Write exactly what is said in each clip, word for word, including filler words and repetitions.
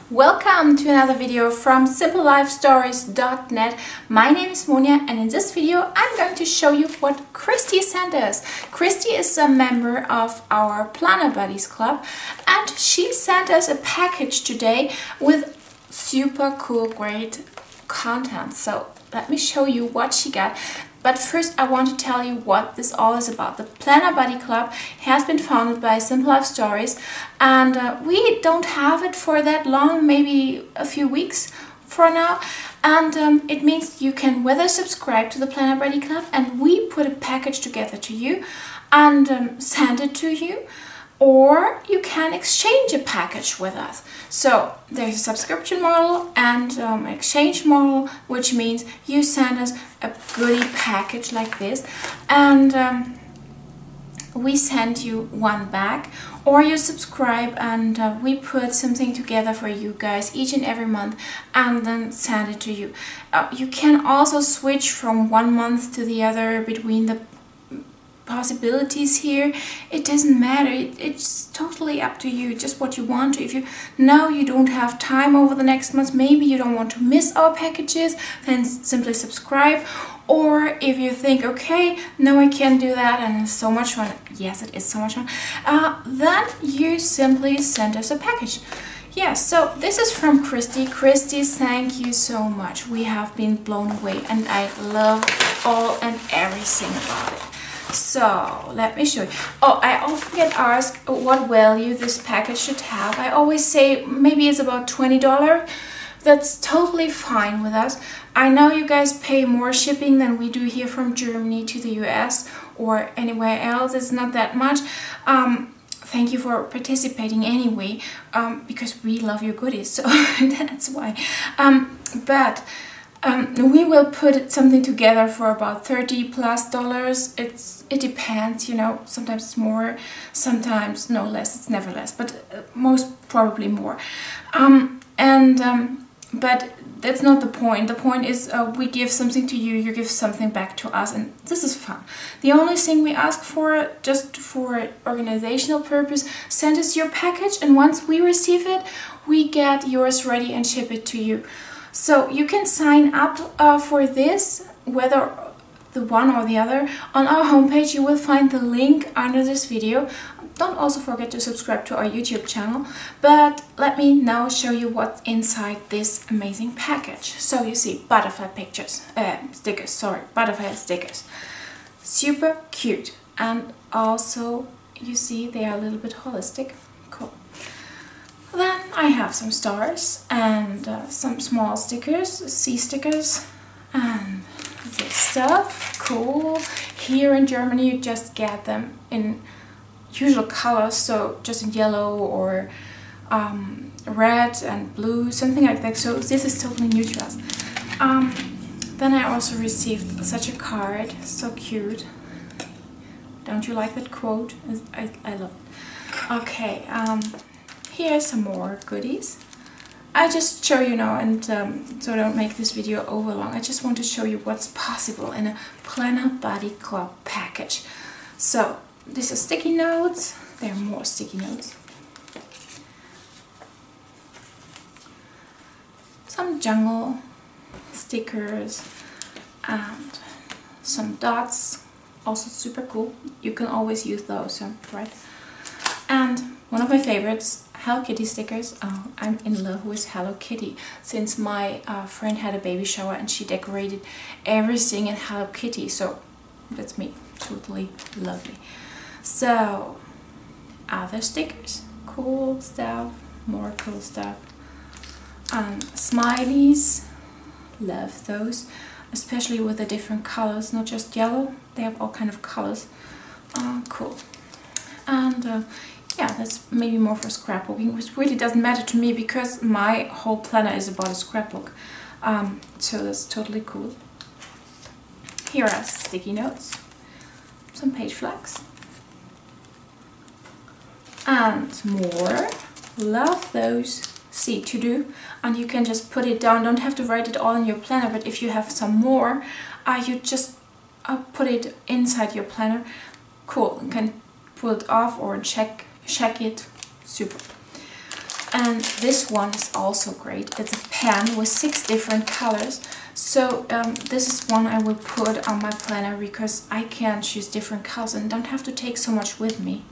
Welcome to another video from simple life stories dot net. My name is Monia, and in this video I'm going to show you what Christy sent us. Christy is a member of our Planner Buddies Club, and she sent us a package today with super cool, great content. So let me show you what she got. But first I want to tell you what this all is about. The Planner Buddy Club has been founded by Simple Life Stories, and uh, we don't have it for that long, maybe a few weeks for now. And um, it means you can whether subscribe to the Planner Buddy Club and we put a package together to you and um, send it to you, or you can exchange a package with us. So there's a subscription model and um, exchange model, which means you send us a goodie package like this, and um, we send you one back, or you subscribe and uh, we put something together for you guys each and every month and then send it to you. Uh, you can also switch from one month to the other between the possibilities here. It doesn't matter, it, it's totally up to you, just what you want to. If you know you don't have time over the next month, maybe you don't want to miss our packages, then simply subscribe. Or if you think, okay, no, I can't do that and it's so much fun, yes, it is so much fun, uh, then you simply send us a package. Yeah, so this is from Christy. Christy, thank you so much. We have been blown away and I love all and everything about it. So let me show you. Oh, I often get asked what value this package should have. I always say maybe it's about twenty dollars. That's totally fine with us. I know you guys pay more shipping than we do here from Germany to the U S or anywhere else. It's not that much. Um, thank you for participating anyway, um, because we love your goodies, so that's why. Um, but Um, we will put something together for about thirty plus dollars. It's it depends, you know. Sometimes it's more, sometimes no less. It's never less, but uh, most probably more. Um, and um, but that's not the point. The point is uh, we give something to you, you give something back to us, and this is fun. The only thing we ask for, just for organizational purpose, send us your package, and once we receive it, we get yours ready and ship it to you. So you can sign up uh, for this, whether the one or the other. On our homepage you will find the link under this video. Don't also forget to subscribe to our YouTube channel. But let me now show you what's inside this amazing package. So you see butterfly pictures, uh, stickers, sorry, butterfly stickers. Super cute. And also you see they are a little bit holistic. Cool. Then I have some stars and uh, some small stickers, sea stickers, and this stuff. Cool. Here in Germany you just get them in usual colors, so just in yellow or um, red and blue, something like that. So this is totally new to us. Um, then I also received such a card, so cute. Don't you like that quote? I, I love it. Okay. Um, Here are some more goodies. I just show you now, and um, so I don't make this video over long. I just want to show you what's possible in a Planner Buddy Club package. So these are sticky notes. There are more sticky notes. Some jungle stickers and some dots. Also super cool. You can always use those, right? And one of my favorites, Hello Kitty stickers. Oh, I'm in love with Hello Kitty since my uh, friend had a baby shower and she decorated everything in Hello Kitty. So that's me. Totally lovely. So other stickers, cool stuff, more cool stuff. Um, smileys, love those, especially with the different colors, not just yellow. They have all kind of colors. Uh, cool. And uh, yeah, that's maybe more for scrapbooking, which really doesn't matter to me because my whole planner is about a scrapbook. Um, so that's totally cool. Here are sticky notes, some page flags, and more. Love those. See, to do, and you can just put it down. Don't have to write it all in your planner, but if you have some more, uh, you just uh, put it inside your planner. Cool. You can pull it off or check check it. Super. And this one is also great. It's a pen with six different colors. So um, this is one I will put on my planner because I can choose different colors and don't have to take so much with me.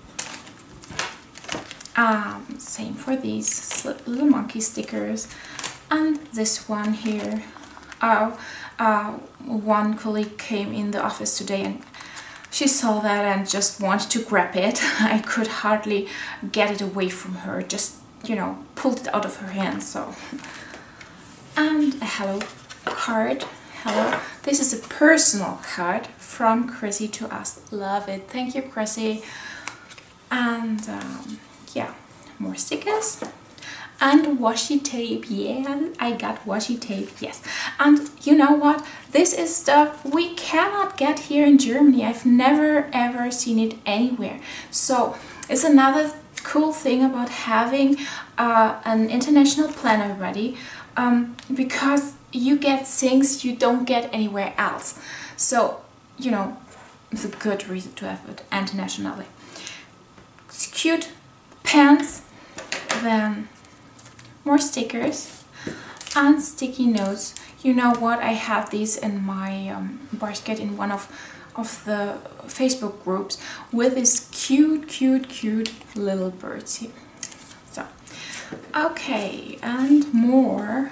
Um, same for these little monkey stickers. And this one here. Oh, uh, one colleague came in the office today and she saw that and just wanted to grab it. I could hardly get it away from her. Just, you know, pulled it out of her hand. So, and a hello card. Hello. This is a personal card from Chrissy to us. Love it. Thank you, Chrissy. And um, yeah, more stickers. And washi tape. Yeah, I got washi tape. Yes. And you know what? This is stuff we cannot get here in Germany. I've never ever seen it anywhere. So it's another cool thing about having uh, an international planner ready, um, because you get things you don't get anywhere else. So, you know, it's a good reason to have it internationally. It's cute pens, then more stickers and sticky notes. You know what? I have these in my um, basket in one of of the Facebook groups with these cute, cute, cute little birds here. So, okay, and more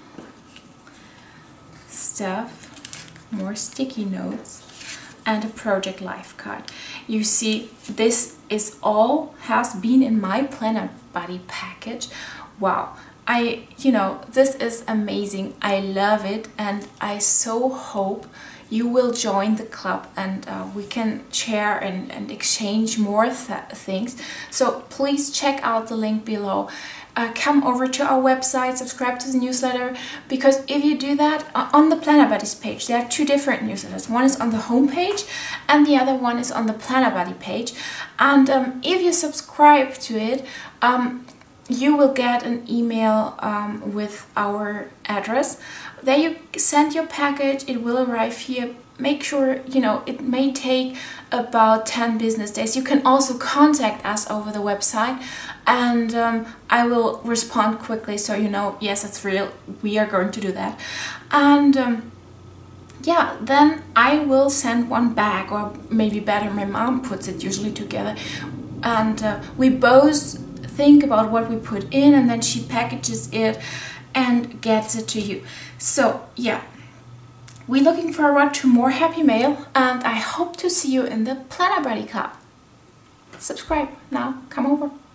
stuff, more sticky notes, and a project life card. You see, this is all has been in my planner buddy package. Wow. I, you know, this is amazing. I love it, and I so hope you will join the club and uh, we can share and, and exchange more th things. So please check out the link below. Uh, come over to our website, subscribe to the newsletter, because if you do that, uh, on the Planner Buddies page, there are two different newsletters. One is on the home page and the other one is on the Planner Buddy page. And um, if you subscribe to it, um, you will get an email um, with our address. There you send your package, it will arrive here. Make sure, you know, it may take about ten business days. You can also contact us over the website and um, I will respond quickly so you know, yes, it's real, we are going to do that. And um, yeah, then I will send one back, or maybe better, my mom puts it usually together. And uh, we both think about what we put in and then she packages it and gets it to you. So yeah, we're looking forward to more happy mail and I hope to see you in the Planner Buddy Club. Subscribe now, come over.